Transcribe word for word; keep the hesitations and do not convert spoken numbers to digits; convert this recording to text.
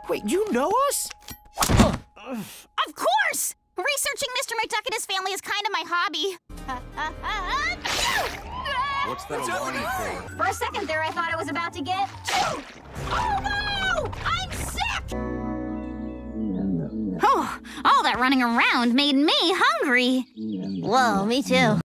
Wait, you know us? Of course! Researching Mister McDuck and his family is kind of my hobby. What's that alarm for? For a second there, I thought I was about to get... Oh, no! I'm sick! Oh, all that running around made me hungry. Whoa, me too.